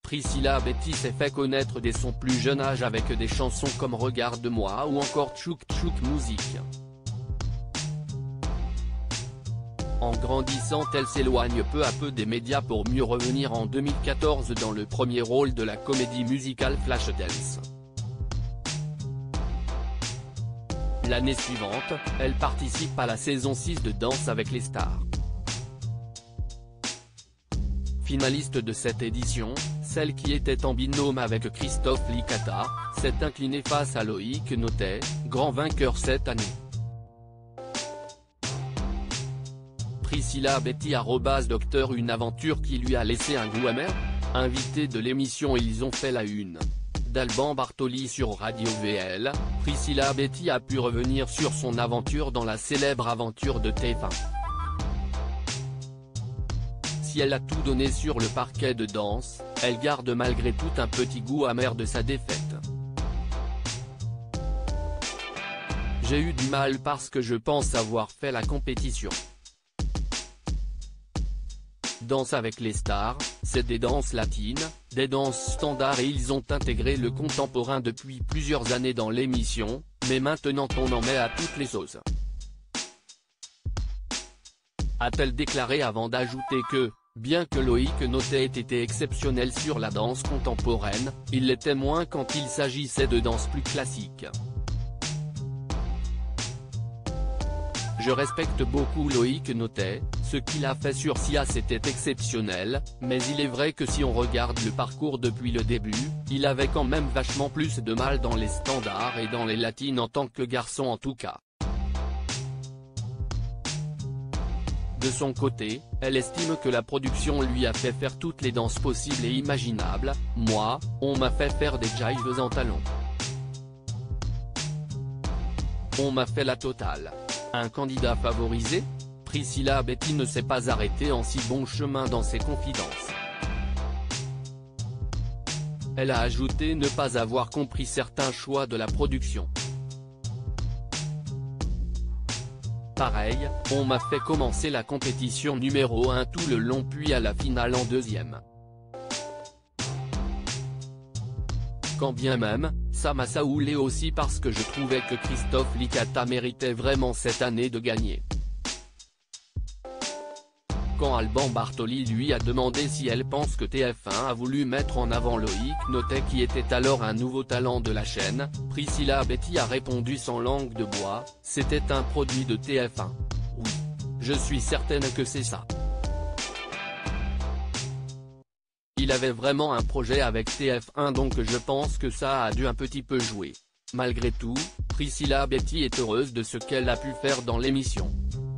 Priscilla Betty s'est fait connaître dès son plus jeune âge avec des chansons comme Regarde-moi ou encore Tchouk Tchouk Musique. En grandissant, elle s'éloigne peu à peu des médias pour mieux revenir en 2014 dans le premier rôle de la comédie musicale Flashdance. L'année suivante, elle participe à la saison 6 de Danse avec les stars. Finaliste de cette édition, celle qui était en binôme avec Christophe Licata, s'est inclinée face à Loïc Notet, grand vainqueur cette année. Priscilla Betty @docteur, une aventure qui lui a laissé un goût amer. Invité de l'émission Ils ont fait la une d'Alban Bartoli sur Radio VL, Priscilla Betty a pu revenir sur son aventure dans la célèbre aventure de TF1. Si elle a tout donné sur le parquet de danse, elle garde malgré tout un petit goût amer de sa défaite. J'ai eu du mal parce que je pense avoir fait la compétition. Danse avec les stars, c'est des danses latines, des danses standards et ils ont intégré le contemporain depuis plusieurs années dans l'émission, mais maintenant on en met à toutes les sauces. A-t-elle déclaré avant d'ajouter que, bien que Loïc Notet ait été exceptionnel sur la danse contemporaine, il l'était moins quand il s'agissait de danse plus classique. Je respecte beaucoup Loïc Notet, ce qu'il a fait sur Sia c'était exceptionnel, mais il est vrai que si on regarde le parcours depuis le début, il avait quand même vachement plus de mal dans les standards et dans les latines en tant que garçon en tout cas. De son côté, elle estime que la production lui a fait faire toutes les danses possibles et imaginables. Moi, on m'a fait faire des jives en talons. On m'a fait la totale. Un candidat favorisé? Priscilla Betty ne s'est pas arrêtée en si bon chemin dans ses confidences. Elle a ajouté ne pas avoir compris certains choix de la production. Pareil, on m'a fait commencer la compétition numéro 1 tout le long puis à la finale en deuxième. Quand bien même, ça m'a saoulé aussi parce que je trouvais que Christophe Licata méritait vraiment cette année de gagner. Quand Alban Bartoli lui a demandé si elle pense que TF1 a voulu mettre en avant Loïc Notet qui était alors un nouveau talent de la chaîne, Priscilla Betty a répondu sans langue de bois, c'était un produit de TF1. Oui. Je suis certaine que c'est ça. Il avait vraiment un projet avec TF1 donc je pense que ça a dû un petit peu jouer. Malgré tout, Priscilla Betty est heureuse de ce qu'elle a pu faire dans l'émission.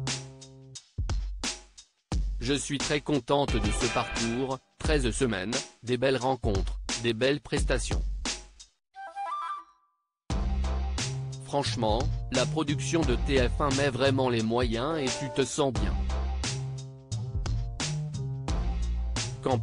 Je suis très contente de ce parcours, 13 semaines, des belles rencontres, des belles prestations. Franchement, la production de TF1 met vraiment les moyens et tu te sens bien. Qu'en pensez-vous ?